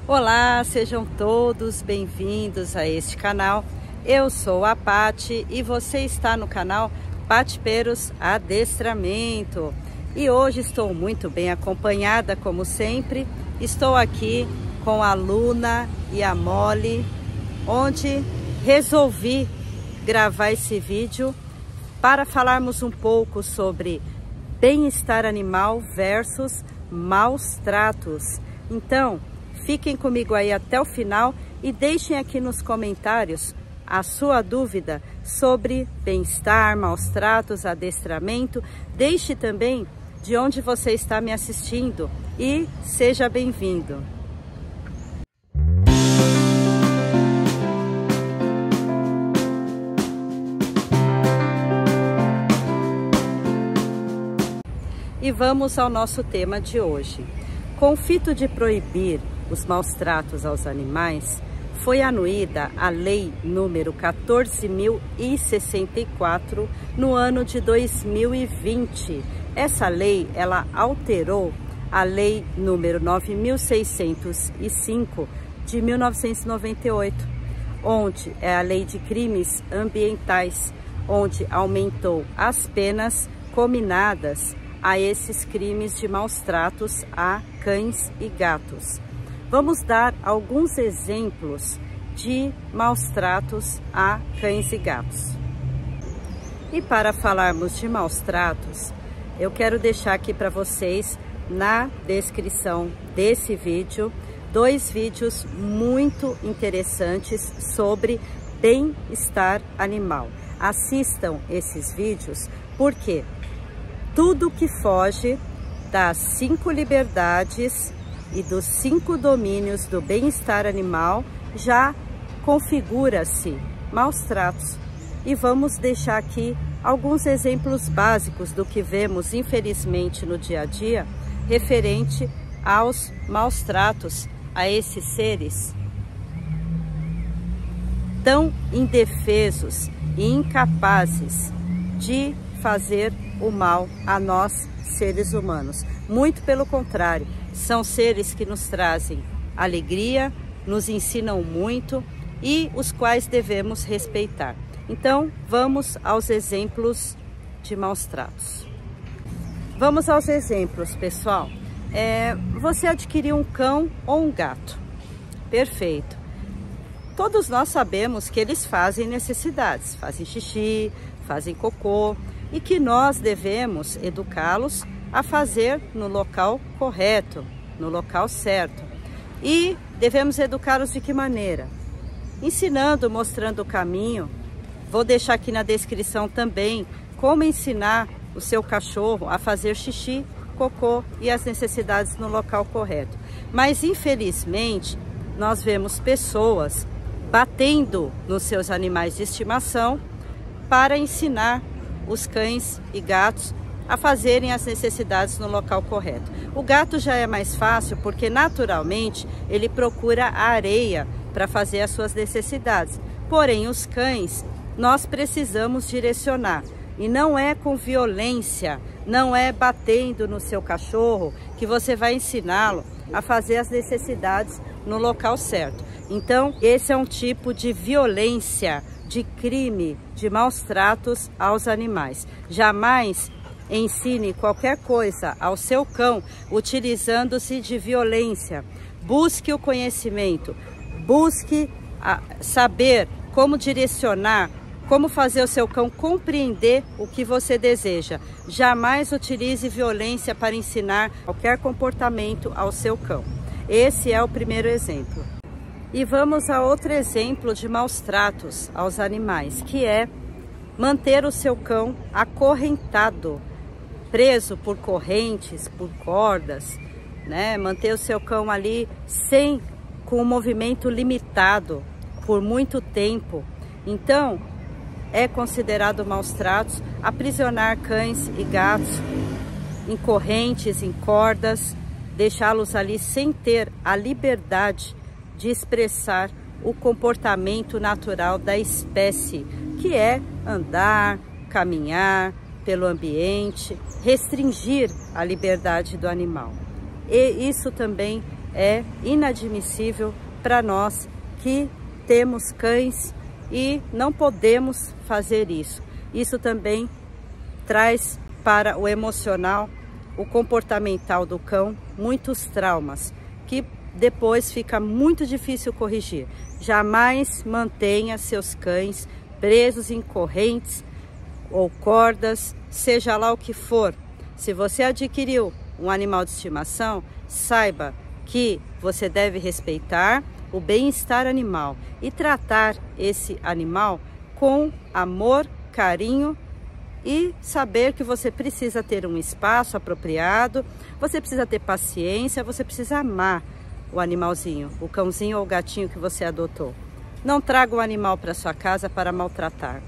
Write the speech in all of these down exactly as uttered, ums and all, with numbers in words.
Olá, sejam todos bem-vindos a este canal. Eu sou a Pati e você está no canal Pati Peros Adestramento. E hoje estou muito bem acompanhada, como sempre. Estou aqui com a Luna e a Molly, onde resolvi gravar esse vídeo para falarmos um pouco sobre bem-estar animal versus maus tratos. Então, fiquem comigo aí até o final e deixem aqui nos comentários a sua dúvida sobre bem-estar, maus tratos, adestramento. Deixe também de onde você está me assistindo e seja bem-vindo. E vamos ao nosso tema de hoje. Com o fito de proibir os maus tratos aos animais, foi anuída a Lei número quatorze mil e sessenta e quatro no ano de dois mil e vinte. Essa lei, ela alterou a Lei número nove mil seiscentos e cinco de mil novecentos e noventa e oito, onde é a Lei de Crimes Ambientais, onde aumentou as penas cominadas a esses crimes de maus tratos a cães e gatos. Vamos dar alguns exemplos de maus tratos a cães e gatos. E para falarmos de maus tratos, eu quero deixar aqui para vocês na descrição desse vídeo dois vídeos muito interessantes sobre bem-estar animal. Assistam esses vídeos porque tudo que foge das cinco liberdades e dos cinco domínios do bem-estar animal já configura-se maus tratos. E vamos deixar aqui alguns exemplos básicos do que vemos, infelizmente, no dia a dia, referente aos maus tratos a esses seres tão indefesos e incapazes de fazer o mal a nós, seres humanos. Muito pelo contrário, são seres que nos trazem alegria, nos ensinam muito e os quais devemos respeitar. Então, vamos aos exemplos de maus tratos. Vamos aos exemplos, pessoal. É, você adquiriu um cão ou um gato. Perfeito. Todos nós sabemos que eles fazem necessidades, fazem xixi, fazem cocô, e que nós devemos educá-los a fazer no local correto, no local certo. E devemos educá-los de que maneira? Ensinando, mostrando o caminho. Vou deixar aqui na descrição também como ensinar o seu cachorro a fazer xixi, cocô e as necessidades no local correto. Mas infelizmente nós vemos pessoas batendo nos seus animais de estimação para ensinar os cães e gatos a fazerem as necessidades no local correto. O gato já é mais fácil porque naturalmente ele procura a areia para fazer as suas necessidades. Porém, os cães nós precisamos direcionar e não é com violência, não é batendo no seu cachorro que você vai ensiná-lo a fazer as necessidades no local certo. Então, esse é um tipo de violência, de crime, de maus tratos aos animais. Jamais ensine qualquer coisa ao seu cão utilizando-se de violência. Busque o conhecimento, busque a, saber como direcionar, como fazer o seu cão compreender o que você deseja. Jamais utilize violência para ensinar qualquer comportamento ao seu cão. Esse é o primeiro exemplo. E vamos a outro exemplo de maus tratos aos animais, que é manter o seu cão acorrentado, preso por correntes, por cordas, né? Manter o seu cão ali sem, com um movimento limitado por muito tempo. Então, é considerado maus tratos aprisionar cães e gatos em correntes, em cordas, deixá-los ali sem ter a liberdade de expressar o comportamento natural da espécie, que é andar, caminhar pelo ambiente, restringir a liberdade do animal. E isso também é inadmissível para nós que temos cães e não podemos fazer isso. Isso também traz para o emocional, o comportamental do cão, muitos traumas que depois fica muito difícil corrigir. Jamais mantenha seus cães presos em correntes ou cordas, seja lá o que for. Se você adquiriu um animal de estimação, saiba que você deve respeitar o bem-estar animal e tratar esse animal com amor, carinho e saber que você precisa ter um espaço apropriado, você precisa ter paciência, você precisa amar o animalzinho, o cãozinho ou o gatinho que você adotou. Não traga o animal para sua casa para maltratar.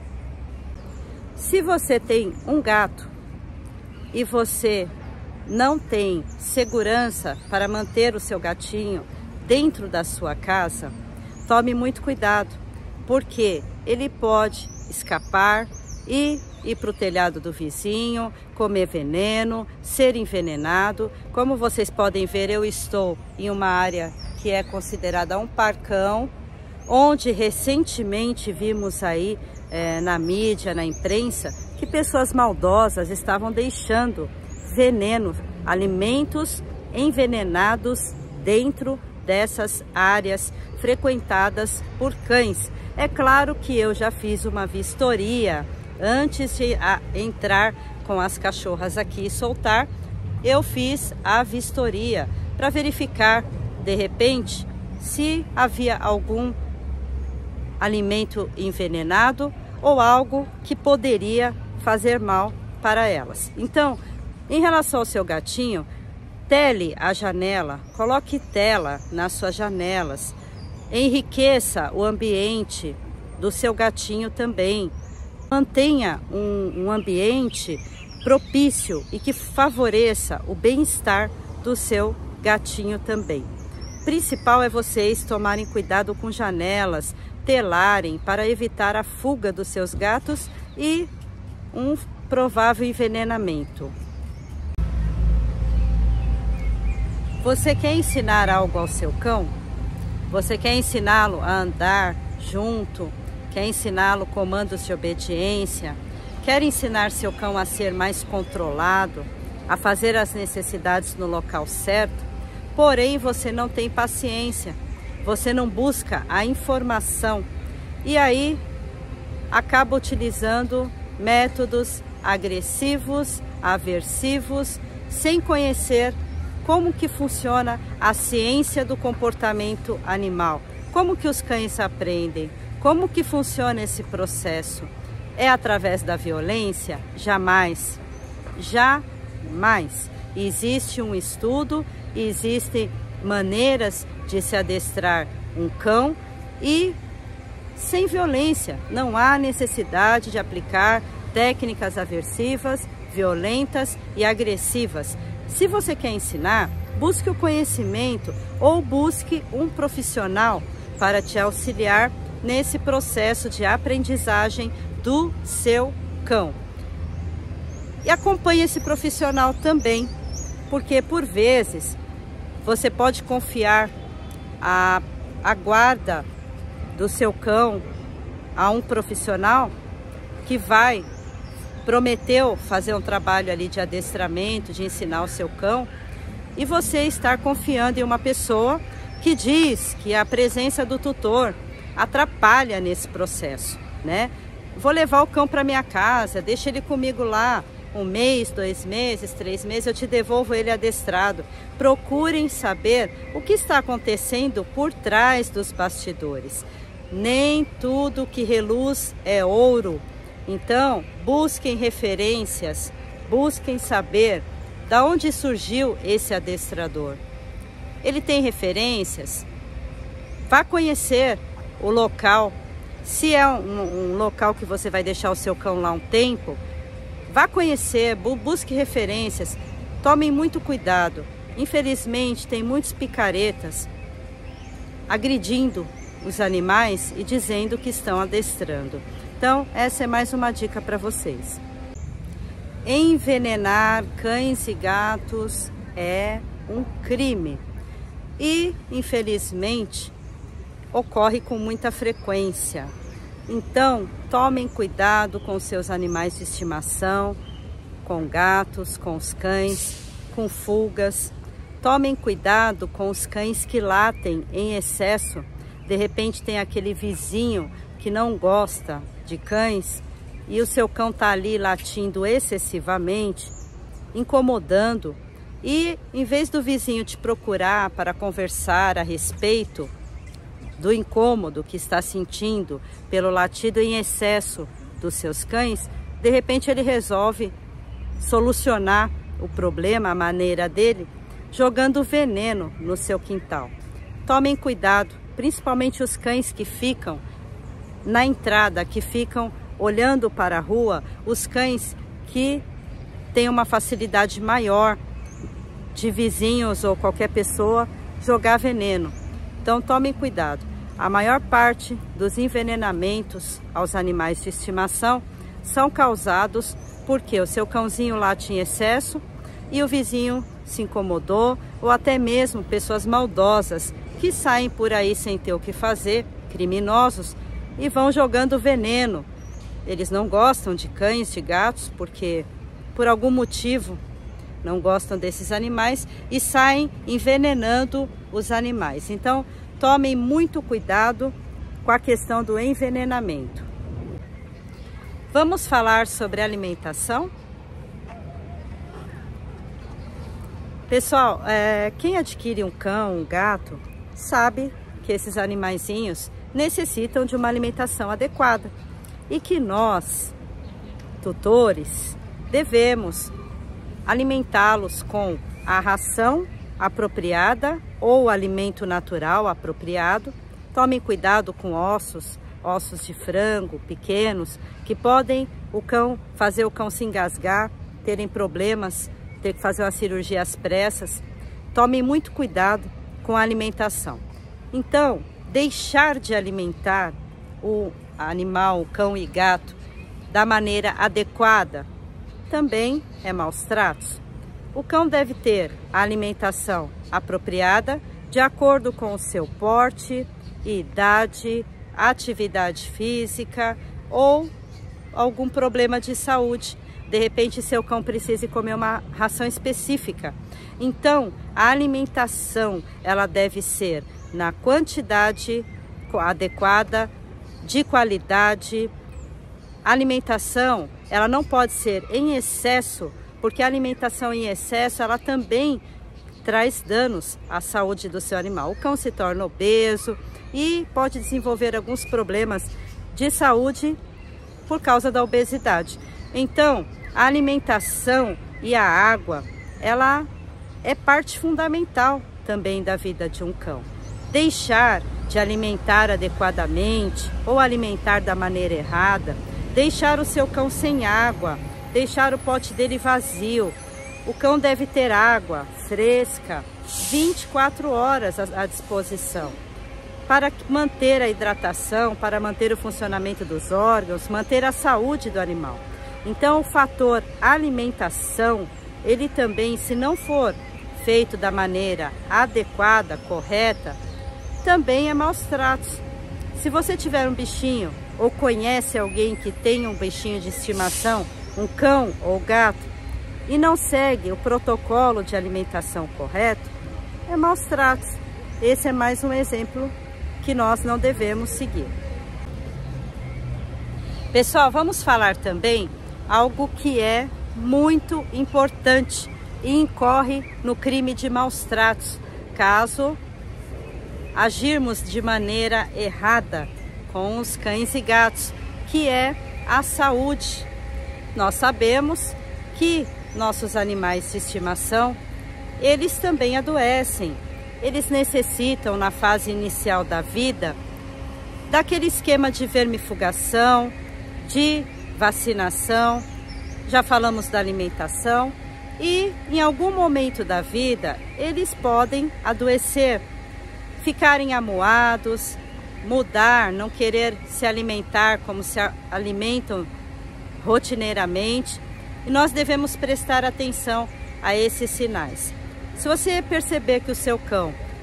Se você tem um gato e você não tem segurança para manter o seu gatinho dentro da sua casa, tome muito cuidado, porque ele pode escapar e ir para o telhado do vizinho, comer veneno, ser envenenado. Como vocês podem ver, eu estou em uma área que é considerada um parcão, onde recentemente vimos aí é, na mídia, na imprensa, que pessoas maldosas estavam deixando veneno, alimentos envenenados dentro dessas áreas frequentadas por cães. É claro que eu já fiz uma vistoria antes de a, entrar com as cachorras aqui e soltar. Eu fiz a vistoria para verificar, de repente, se havia algum alimento envenenado ou algo que poderia fazer mal para elas. Então, em relação ao seu gatinho, tele a janela, coloque tela nas suas janelas, enriqueça o ambiente do seu gatinho também. Mantenha um, um ambiente propício e que favoreça o bem-estar do seu gatinho também. O principal é vocês tomarem cuidado com janelas, telarem para evitar a fuga dos seus gatos e um provável envenenamento. Você quer ensinar algo ao seu cão? Você quer ensiná-lo a andar junto? Quer ensiná-lo comandos de obediência? Quer ensinar seu cão a ser mais controlado, a fazer as necessidades no local certo? Porém, você não tem paciência, você não busca a informação e aí acaba utilizando métodos agressivos, aversivos, sem conhecer como que funciona a ciência do comportamento animal, como que os cães aprendem, como que funciona esse processo. É através da violência? Jamais, jamais. Existe um estudo, existem maneiras de se adestrar um cão e sem violência. Não há necessidade de aplicar técnicas aversivas, violentas e agressivas. Se você quer ensinar, busque o conhecimento ou busque um profissional para te auxiliar nesse processo de aprendizagem do seu cão. E acompanhe esse profissional também, porque por vezes você pode confiar a, a guarda do seu cão a um profissional que vai, prometeu fazer um trabalho ali de adestramento, de ensinar o seu cão, e você estar confiando em uma pessoa que diz que a presença do tutor atrapalha nesse processo, né? Vou levar o cão para minha casa, deixa ele comigo lá um mês, dois meses, três meses, eu te devolvo ele adestrado. Procurem saber o que está acontecendo por trás dos bastidores. Nem tudo que reluz é ouro. Então, busquem referências, busquem saber de onde surgiu esse adestrador. Ele tem referências? Vá conhecer o local. Se é um, um local que você vai deixar o seu cão lá um tempo, vá conhecer, bu busque referências, tomem muito cuidado. Infelizmente, tem muitos picaretas agredindo os animais e dizendo que estão adestrando. Então, essa é mais uma dica para vocês. Envenenar cães e gatos é um crime. e, infelizmente, ocorre com muita frequência. Então, tomem cuidado com seus animais de estimação, com gatos, com os cães, com fugas. Tomem cuidado com os cães que latem em excesso. De repente tem aquele vizinho que não gosta de cães e o seu cão está ali latindo excessivamente, incomodando. E em vez do vizinho te procurar para conversar a respeito do incômodo que está sentindo pelo latido em excesso dos seus cães, de repente ele resolve solucionar o problema, a maneira dele, jogando veneno no seu quintal. Tomem cuidado, principalmente os cães que ficam na entrada, que ficam olhando para a rua, os cães que têm uma facilidade maior de vizinhos ou qualquer pessoa jogar veneno. Então tomem cuidado. A maior parte dos envenenamentos aos animais de estimação são causados porque o seu cãozinho late em excesso e o vizinho se incomodou, ou até mesmo pessoas maldosas que saem por aí sem ter o que fazer, criminosos, e vão jogando veneno. Eles não gostam de cães, de gatos, porque por algum motivo não gostam desses animais e saem envenenando os animais. Então, tomem muito cuidado com a questão do envenenamento. Vamos falar sobre alimentação? Pessoal, é, quem adquire um cão, um gato, sabe que esses animaizinhos necessitam de uma alimentação adequada e que nós, tutores, devemos alimentá-los com a ração apropriada ou alimento natural apropriado. Tomem cuidado com ossos, ossos de frango pequenos, que podem o cão fazer o cão se engasgar, terem problemas, ter que fazer uma cirurgia às pressas. Tomem muito cuidado com a alimentação. Então, deixar de alimentar o animal, o cão e gato, da maneira adequada também é maus tratos. O cão deve ter a alimentação apropriada de acordo com o seu porte, idade, atividade física ou algum problema de saúde. De repente, seu cão precisa comer uma ração específica. Então, a alimentação ela deve ser na quantidade adequada, de qualidade. A alimentação ela não pode ser em excesso, porque a alimentação em excesso ela também traz danos à saúde do seu animal. O cão se torna obeso e pode desenvolver alguns problemas de saúde por causa da obesidade. Então, a alimentação e a água, ela é parte fundamental também da vida de um cão. Deixar de alimentar adequadamente ou alimentar da maneira errada, deixar o seu cão sem água, deixar o pote dele vazio. O cão deve ter água fresca vinte e quatro horas à disposição para manter a hidratação, para manter o funcionamento dos órgãos, manter a saúde do animal. Então, o fator alimentação, ele também, se não for feito da maneira adequada, correta, também é maus tratos. Se você tiver um bichinho ou conhece alguém que tem um bichinho de estimação, um cão ou gato, e não segue o protocolo de alimentação correto, é maus tratos. Esse é mais um exemplo que nós não devemos seguir. Pessoal, vamos falar também algo que é muito importante e incorre no crime de maus tratos, caso agirmos de maneira errada com os cães e gatos, que é a saúde. Nós sabemos que nossos animais de estimação, eles também adoecem. Eles necessitam, na fase inicial da vida, daquele esquema de vermifugação, de vacinação, já falamos da alimentação, e em algum momento da vida eles podem adoecer, ficarem amuados, mudar, não querer se alimentar como se alimentam rotineiramente, e nós devemos prestar atenção a esses sinais. Se você perceber que o seu cão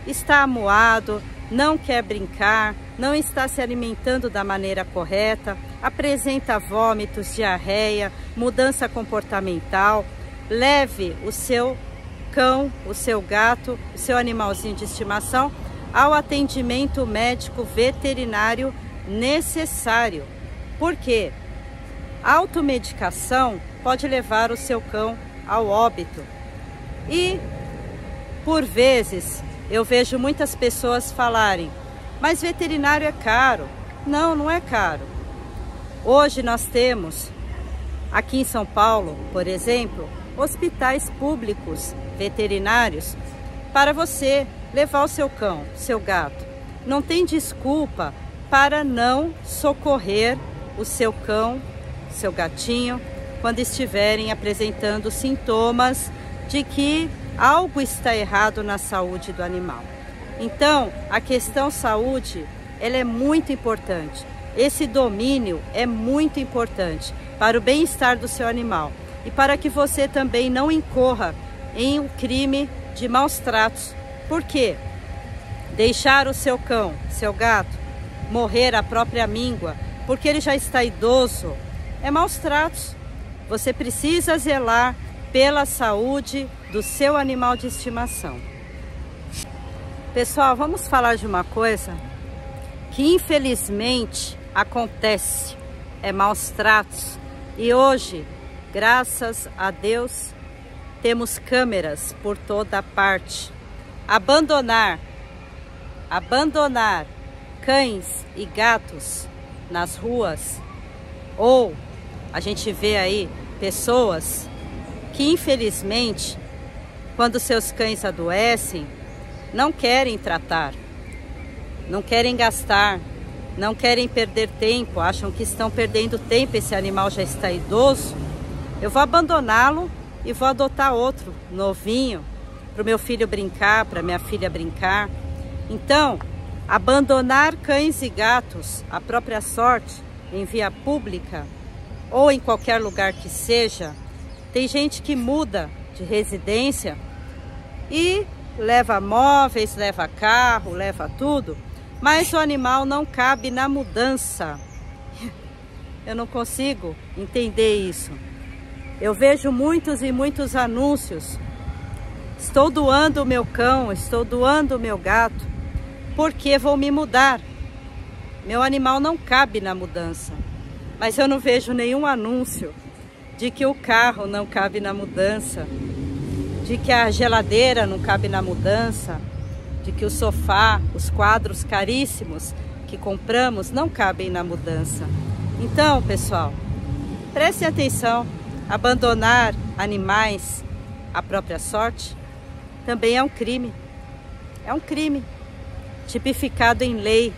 está amuado, não quer brincar, não está se alimentando da maneira correta, apresenta vômitos, diarreia, mudança comportamental, leve o seu cão, o seu gato, o seu animalzinho de estimação ao atendimento médico veterinário necessário. Por quê? A automedicação pode levar o seu cão ao óbito. E, por vezes, eu vejo muitas pessoas falarem, mas veterinário é caro. Não, não é caro. Hoje nós temos, aqui em São Paulo, por exemplo, hospitais públicos veterinários para você levar o seu cão, seu gato. Não tem desculpa para não socorrer o seu cão, seu gatinho, quando estiverem apresentando sintomas de que algo está errado na saúde do animal. Então, a questão saúde, ela é muito importante. Esse domínio é muito importante para o bem-estar do seu animal e para que você também não incorra em um crime de maus tratos. Por quê? Deixar o seu cão, seu gato, morrer à própria míngua, porque ele já está idoso, é maus tratos. Você precisa zelar pela saúde do seu animal de estimação. Pessoal, vamos falar de uma coisa que infelizmente acontece, é maus tratos. E hoje, graças a Deus, temos câmeras por toda parte. Abandonar, abandonar cães e gatos nas ruas, ou a gente vê aí pessoas que infelizmente, quando seus cães adoecem, não querem tratar, não querem gastar, não querem perder tempo, acham que estão perdendo tempo, esse animal já está idoso, eu vou abandoná-lo e vou adotar outro, novinho, para o meu filho brincar, para minha filha brincar. Então, abandonar cães e gatos à própria sorte, em via pública, ou em qualquer lugar que seja, tem gente que muda de residência e leva móveis, leva carro, leva tudo, mas o animal não cabe na mudança. Eu não consigo entender isso. Eu vejo muitos e muitos anúncios. Estou doando o meu cão, estou doando o meu gato, porque vou me mudar. Meu animal não cabe na mudança. Mas eu não vejo nenhum anúncio de que o carro não cabe na mudança, de que a geladeira não cabe na mudança, de que o sofá, os quadros caríssimos que compramos não cabem na mudança. Então, pessoal, prestem atenção. Abandonar animais à própria sorte também é um crime. É um crime tipificado em lei.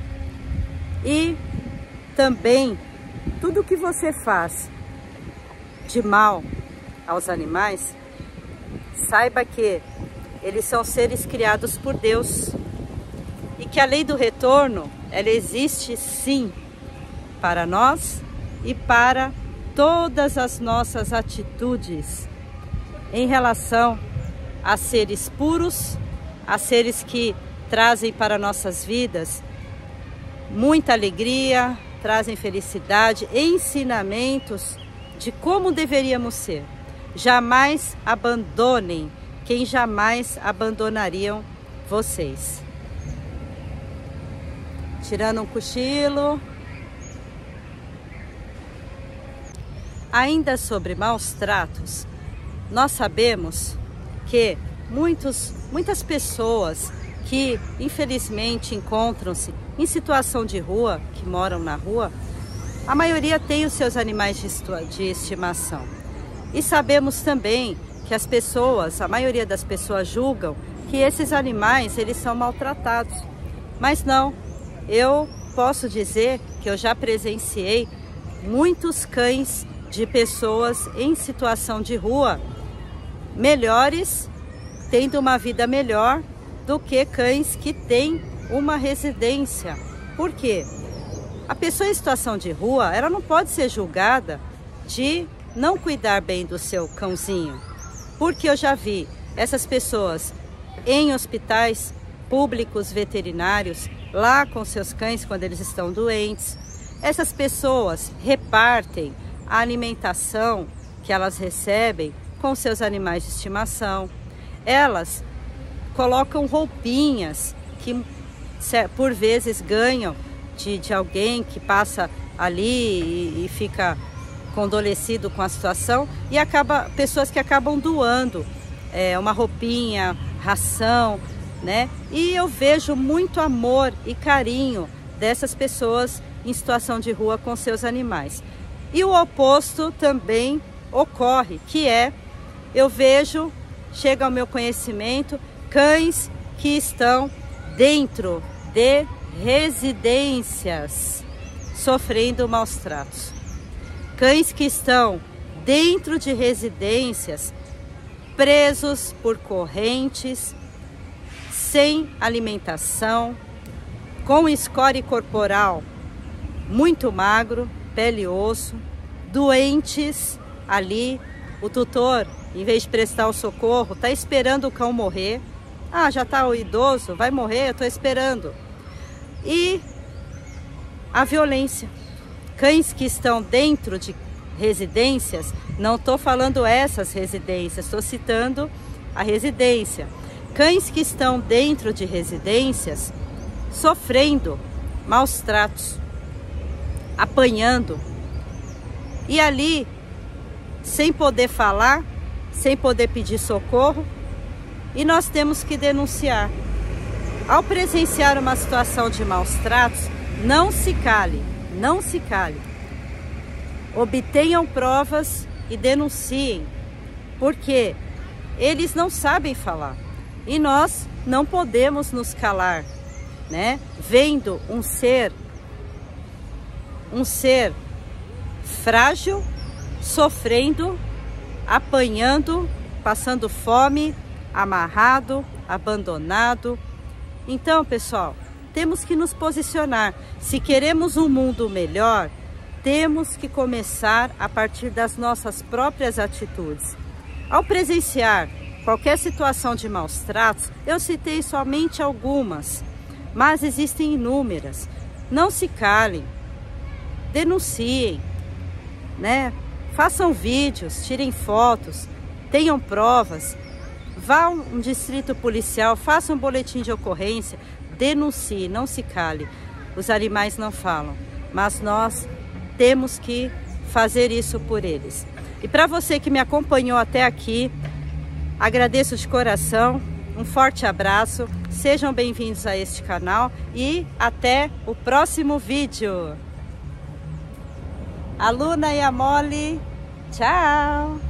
E também tudo que você faz de mal aos animais, saiba que eles são seres criados por Deus e que a lei do retorno, ela existe sim para nós e para todas as nossas atitudes em relação a seres puros, a seres que trazem para nossas vidas muita alegria, trazem felicidade, ensinamentos de como deveríamos ser. Jamais abandonem quem jamais abandonariam vocês. Tirando um cochilo. Ainda sobre maus tratos, nós sabemos que muitos, muitas pessoas que infelizmente encontram-se em situação de rua, que moram na rua, a maioria tem os seus animais de estimação. E sabemos também que as pessoas, a maioria das pessoas julgam que esses animais, eles são maltratados. Mas não, eu posso dizer que eu já presenciei muitos cães de pessoas em situação de rua, melhores, tendo uma vida melhor do que cães que têm uma residência. Por quê? A pessoa em situação de rua, ela não pode ser julgada de não cuidar bem do seu cãozinho, porque eu já vi essas pessoas em hospitais públicos veterinários lá com seus cães quando eles estão doentes. Essas pessoas repartem a alimentação que elas recebem com seus animais de estimação. Elas colocam roupinhas que por vezes ganham de, de alguém que passa ali e, e fica condolecido com a situação, e acaba, pessoas que acabam doando é, uma roupinha, ração, né? E eu vejo muito amor e carinho dessas pessoas em situação de rua com seus animais. E o oposto também ocorre, que é, eu vejo, chega ao meu conhecimento, cães que estão dentro de residências sofrendo maus tratos. Cães que estão dentro de residências presos por correntes, sem alimentação, com score corporal muito magro, pele e osso, doentes ali. O tutor, em vez de prestar o socorro, está esperando o cão morrer. Ah, já está o idoso, vai morrer, eu estou esperando. E a violência. Cães que estão dentro de residências, não estou falando essas residências, estou citando a residência. Cães que estão dentro de residências sofrendo maus tratos, apanhando, e ali, sem poder falar, sem poder pedir socorro, e nós temos que denunciar. Ao presenciar uma situação de maus tratos, não se cale, não se cale. Obtenham provas e denunciem, porque eles não sabem falar e nós não podemos nos calar, né? Vendo um ser, um ser frágil, sofrendo, apanhando, passando fome, amarrado, abandonado. Então, pessoal, temos que nos posicionar. Se queremos um mundo melhor, temos que começar a partir das nossas próprias atitudes. Ao presenciar qualquer situação de maus tratos, eu citei somente algumas, mas existem inúmeras. Não se calem, denunciem, né? Façam vídeos, tirem fotos, tenham provas, vá a um distrito policial, faça um boletim de ocorrência, denuncie, não se cale. Os animais não falam, mas nós temos que fazer isso por eles. E para você que me acompanhou até aqui, agradeço de coração, um forte abraço, sejam bem-vindos a este canal e até o próximo vídeo. A Luna e a Molly, tchau!